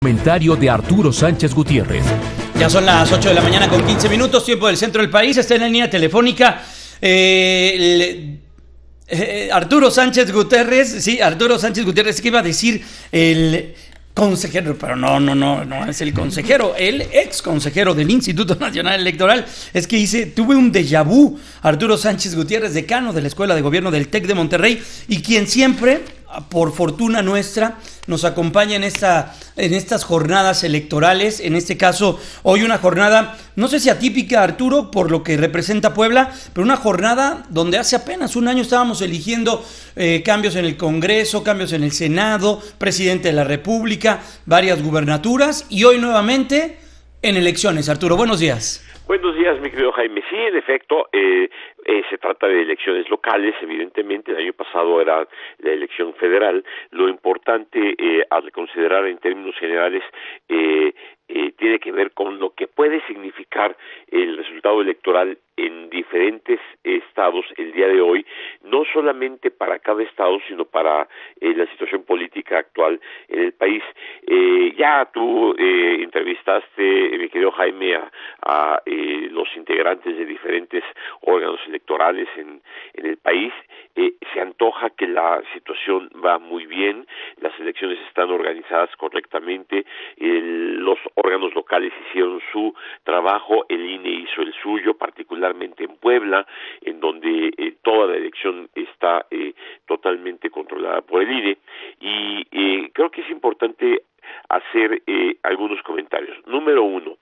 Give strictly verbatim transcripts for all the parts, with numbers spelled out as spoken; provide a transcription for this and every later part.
Comentario de Arturo Sánchez Gutiérrez. Ya son las ocho de la mañana con quince minutos, tiempo del centro del país. Está en la línea telefónica eh, el, eh, Arturo Sánchez Gutiérrez. Sí, Arturo Sánchez Gutiérrez, que iba a decir el consejero, pero no, no, no, no es el consejero, el ex consejero del Instituto Nacional Electoral. Es que dice, tuve un déjà vu. Arturo Sánchez Gutiérrez, decano de la Escuela de Gobierno del TEC de Monterrey, y quien siempre, por fortuna nuestra, nos acompaña en esta en estas jornadas electorales. En este caso, hoy una jornada, no sé si atípica, Arturo, por lo que representa Puebla, pero una jornada donde hace apenas un año estábamos eligiendo eh, cambios en el Congreso, cambios en el Senado, presidente de la República, varias gubernaturas, y hoy nuevamente en elecciones. Arturo, buenos días. Buenos días, mi querido Jaime. Sí, en efecto, eh, eh, se trata de elecciones locales, evidentemente. El año pasado era la elección federal. Lo importante eh, al considerar en términos generales eh, eh, tiene que ver con lo que puede significar el resultado electoral en diferentes estados el día de hoy, no solamente para cada estado, sino para eh, la situación política actual en el país. Eh, ya tú eh, entrevistaste, mi querido Jaime, a, a eh, los integrantes de diferentes órganos electorales en, en el país. Eh, se antoja que la situación va muy bien, las elecciones están organizadas correctamente, el, los órganos locales hicieron su trabajo, el I N E hizo el suyo, particularmente en Puebla, en donde eh, toda la elección está eh, totalmente controlada por el I N E, y eh, creo que es importante hacer eh, algunos comentarios. Número uno,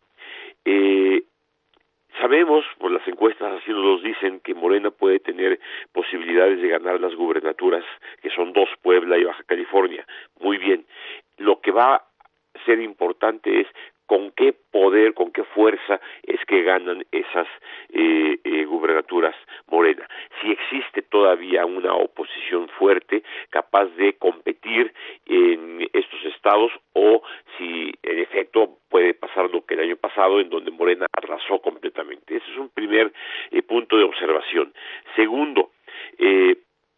eh, sabemos, por las encuestas así nos los dicen, que Morena puede tener posibilidades de ganar las gubernaturas, que son dos, Puebla y Baja California. Muy bien. Lo que va a ser importante es con qué poder, con qué fuerza es que ganan esas eh, eh, gubernaturas Morena. Si existe todavía una oposición fuerte, capaz de competir en estos estados, o si en efecto puede pasar lo que el año pasado, en donde Morena arrasó completamente. Ese es un primer eh, punto de observación. Segundo, eh,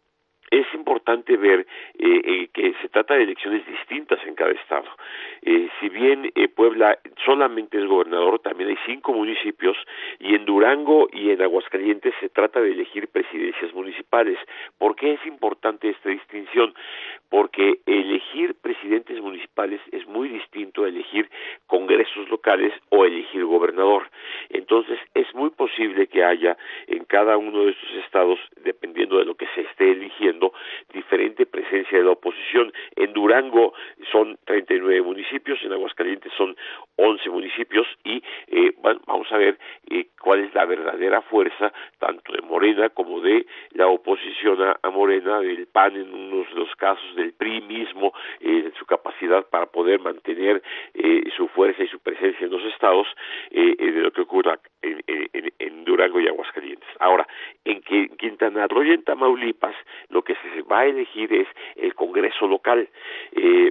es importante ver eh, eh, que se trata de elecciones distintas en cada estado. Eh, si bien eh, Puebla solamente es gobernador, también hay cinco municipios, y en Durango y en Aguascalientes se trata de elegir presidencias municipales. ¿Por qué es importante esta distinción? Porque elegir presidentes municipales es muy distinto a elegir congresos locales o elegir gobernador. Entonces, es muy posible que haya en cada uno de estos estados, dependiendo de lo que se esté eligiendo, diferente presencia de la oposición. En Durango son treinta y nueve municipios, en Aguascalientes son once municipios, y eh, bueno, vamos a ver eh, cuál es la verdadera fuerza tanto de Morena como de la oposición a, a Morena, del P A N en unos de los casos, del P R I mismo, eh, su capacidad para poder mantener eh, su fuerza y su presencia en los estados, eh, eh, de lo que ocurra en, en, en Durango y Aguascalientes. Ahora, en que en Quintana Roo y en Tamaulipas, lo que se va a elegir es el Congreso local. Eh,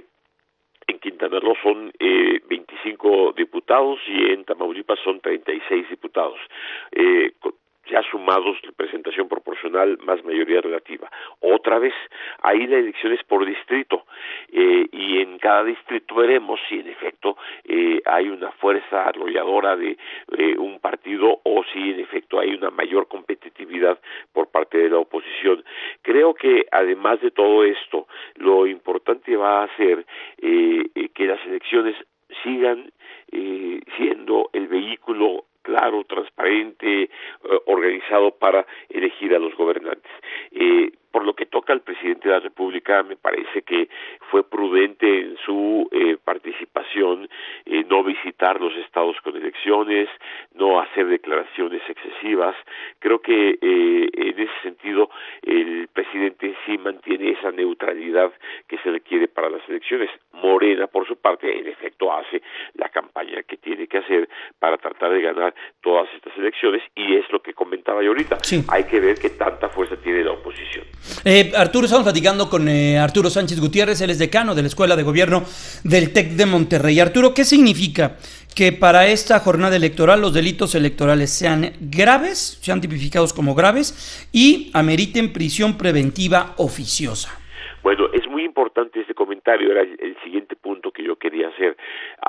En Quintana Roo son eh, veinticinco diputados y en Tamaulipas son treinta y seis diputados. Eh, ya sumados, representación proporcional más mayoría relativa. Otra vez, ahí la elección es por distrito, eh, y en cada distrito veremos si en efecto eh, hay una fuerza arrolladora de eh, un partido, o si en efecto hay una mayor competitividad por parte de la oposición. Creo que además de todo esto, lo importante va a ser eh, eh, que las elecciones sigan eh, siendo el vehículo claro, transparente, eh, organizado para elegir a los gobernantes. Eh, por lo que toca al presidente de la República, me parece que fue prudente en su eh, participación, eh, no visitar los estados con elecciones, no hacer declaraciones excesivas. Creo que eh, en ese sentido el presidente sí mantiene esa neutralidad que se requiere para las elecciones. Morena, por su parte, en efecto hace la campaña que tiene que hacer para tratar de ganar todas estas elecciones, y es lo que comentaba yo ahorita. Sí. Hay que ver qué tanta fuerza tiene la oposición. Eh, Arturo, estamos platicando con eh, Arturo Sánchez Gutiérrez, él es decano de la Escuela de Gobierno del TEC de Monterrey. Arturo, ¿qué significa que para esta jornada electoral los delitos electorales sean graves, sean tipificados como graves y ameriten prisión preventiva oficiosa? Bueno, es muy importante este comentario, era el siguiente punto que yo quería hacer.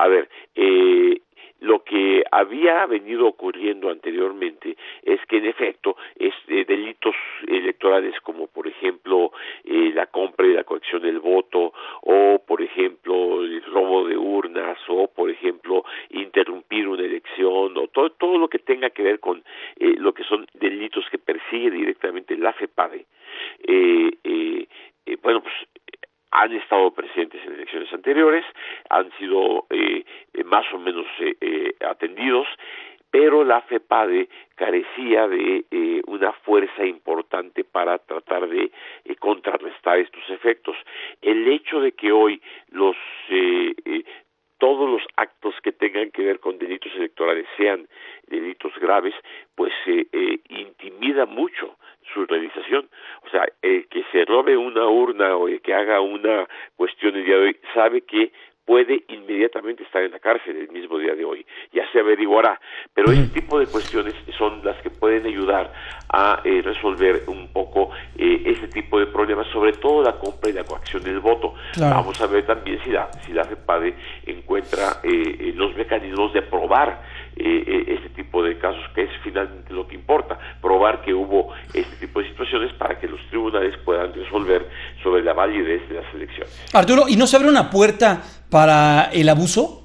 A ver, eh, lo que había venido ocurriendo anteriormente es que en efecto es, eh, delitos electorales como por ejemplo eh, la compra y la coacción del voto, o por ejemplo el robo de urnas, o por ejemplo interrumpir una elección, o todo, todo lo que tenga que ver con eh, lo que son delitos que persigue directamente la FEPADE, eh, eh, eh, bueno pues han estado presentes en elecciones anteriores, han sido eh, más o menos eh, eh, atendidos, pero la FEPADE carecía de eh, una fuerza importante para tratar de eh, contrarrestar estos efectos. El hecho de que hoy los eh, eh, todos los actos que tengan que ver con delitos electorales sean delitos graves, pues eh, eh, intimida mucho su realización. O sea, el que se robe una urna o el que haga una cuestión el día de hoy sabe que puede inmediatamente estar en la cárcel el mismo día de hoy. Ya se averiguará, pero ese tipo de cuestiones son las que pueden ayudar a eh, resolver un poco eh, ese tipo de problemas, sobre todo la compra y la coacción del voto. Claro. Vamos a ver también si la, si la FEPADE encuentra eh, los mecanismos de probar eh, eh, este tipo de casos, que es finalmente lo que importa, probar que hubo este tipo de situaciones para que los tribunales puedan resolver sobre la validez de las elecciones. Arturo, ¿y no se abre una puerta para el abuso?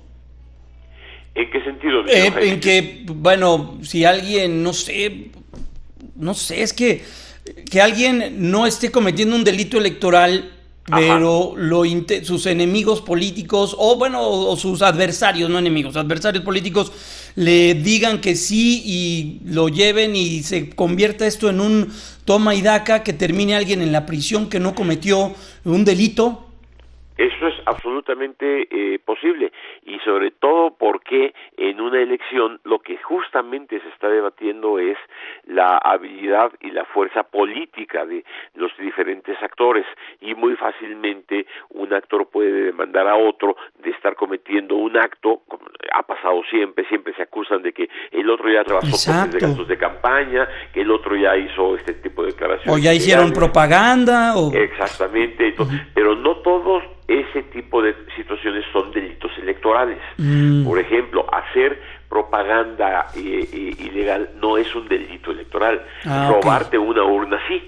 ¿En qué sentido? Eh, en que, bueno, si alguien, no sé, no sé, es que, que alguien no esté cometiendo un delito electoral, pero lo sus enemigos políticos, o bueno, o sus adversarios, no enemigos, adversarios políticos, le digan que sí y lo lleven y se convierta esto en un toma y daca, que termine alguien en la prisión que no cometió un delito. Eso es absolutamente eh, posible, y sobre todo porque en una elección lo que justamente se está debatiendo es la habilidad y la fuerza política de los diferentes actores, y muy fácilmente un actor puede demandar a otro de estar cometiendo un acto, como ha pasado siempre, siempre se acusan de que el otro ya rebasó topes de gastos de campaña, que el otro ya hizo este tipo de declaraciones. O ya hicieron legales. propaganda. O... Exactamente, uh-huh. Pero no todos ese tipo de situaciones son delitos electorales. Mm. Por ejemplo, hacer propaganda eh, eh, ilegal no es un delito electoral. Ah, Robarte okay. una urna sí.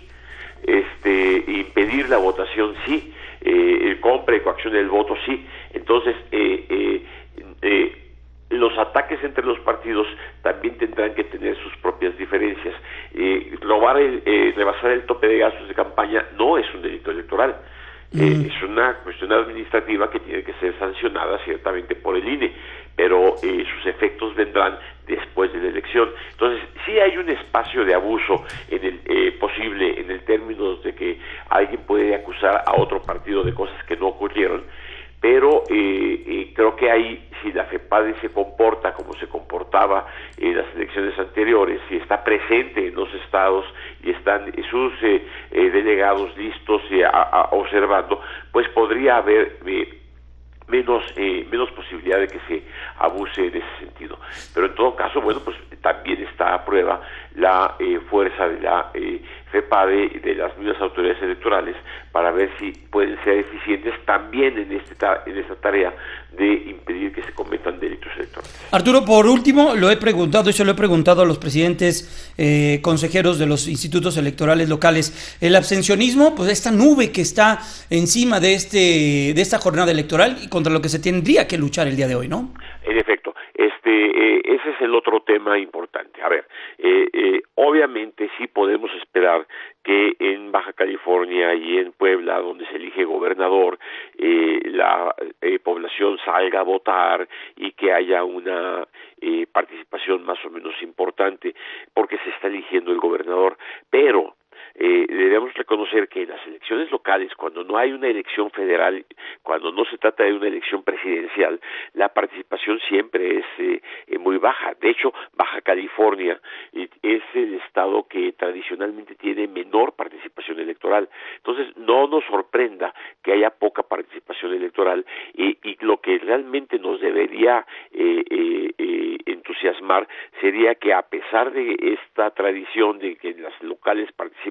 Este, impedir la votación sí. Eh, compra y coacción del voto sí. Entonces, eh, eh, eh, los ataques entre los partidos también tendrán que tener sus propias diferencias. Eh, robar, el, eh, rebasar el tope de gastos de campaña no es un delito electoral. Eh, mm. Es una cuestión administrativa que tiene que ser sancionada ciertamente por el I N E, pero eh, sus efectos vendrán después de la elección. Entonces, sí hay un espacio de abuso en el eh, posible, en el término de que alguien puede acusar a otro partido de cosas que no ocurrieron, pero eh, eh, creo que ahí, si la FEPADE se comporta como se comportaba en las elecciones anteriores, si está presente en los estados y están sus eh, eh, delegados listos y a, a, observando, pues podría haber eh, menos eh, menos posibilidad de que se abuse en ese sentido. Pero en todo caso, bueno, pues también está a prueba la eh, fuerza de la eh, FEPADE y de las mismas autoridades electorales para ver si pueden ser eficientes también en este en esta tarea de impedir que se cometan delitos electorales. Arturo, por último, lo he preguntado, y se lo he preguntado a los presidentes eh, consejeros de los institutos electorales locales. El abstencionismo, pues esta nube que está encima de este de esta jornada electoral y contra lo que se tendría que luchar el día de hoy, ¿no? En efecto, este eh, ese es el otro tema importante. A ver, eh, eh, obviamente sí podemos esperar que en Baja California y en Puebla, donde se elige gobernador, eh, la eh, población salga a votar y que haya una eh, participación más o menos importante, porque se está eligiendo el gobernador, pero Eh, debemos reconocer que en las elecciones locales, cuando no hay una elección federal, cuando no se trata de una elección presidencial, la participación siempre es eh, eh, muy baja. De hecho, Baja California eh, es el estado que tradicionalmente tiene menor participación electoral. Entonces, no nos sorprenda que haya poca participación electoral, y, y lo que realmente nos debería eh, eh, eh, entusiasmar sería que, a pesar de esta tradición de que en las locales participan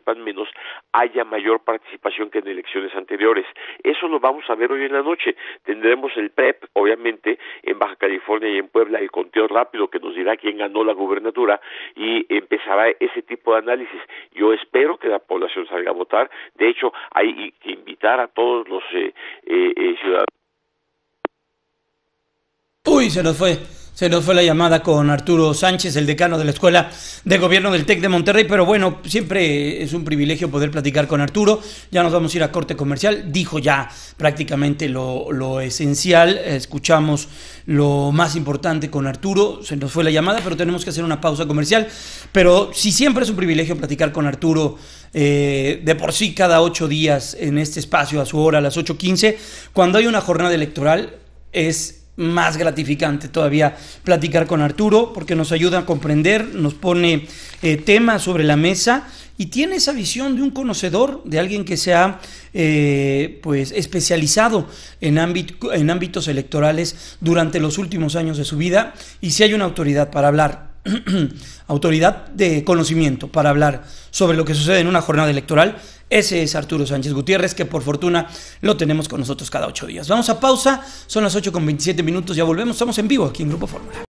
participan menos, haya mayor participación que en elecciones anteriores. Eso lo vamos a ver hoy en la noche. Tendremos el P R E P, obviamente, en Baja California y en Puebla, el conteo rápido que nos dirá quién ganó la gubernatura, y empezará ese tipo de análisis. Yo espero que la población salga a votar. De hecho, hay que invitar a todos los eh, eh, eh, ciudadanos. Uy, se nos fue. Se nos fue la llamada con Arturo Sánchez, el decano de la Escuela de Gobierno del TEC de Monterrey, pero bueno, siempre es un privilegio poder platicar con Arturo. Ya nos vamos a ir a corte comercial. Dijo ya prácticamente lo, lo esencial. Escuchamos lo más importante con Arturo. Se nos fue la llamada, pero tenemos que hacer una pausa comercial. Pero sí, siempre es un privilegio platicar con Arturo, eh, de por sí cada ocho días en este espacio, a su hora, a las ocho quince. Cuando hay una jornada electoral es más gratificante todavía platicar con Arturo, porque nos ayuda a comprender, nos pone eh, temas sobre la mesa y tiene esa visión de un conocedor, de alguien que se ha eh, pues especializado en, ámbito, en ámbitos electorales durante los últimos años de su vida. Y si hay una autoridad para hablar, autoridad de conocimiento para hablar sobre lo que sucede en una jornada electoral, ese es Arturo Sánchez Gutiérrez, que por fortuna lo tenemos con nosotros cada ocho días. Vamos a pausa, son las ocho con veintisiete minutos, ya volvemos, estamos en vivo aquí en Grupo Fórmula.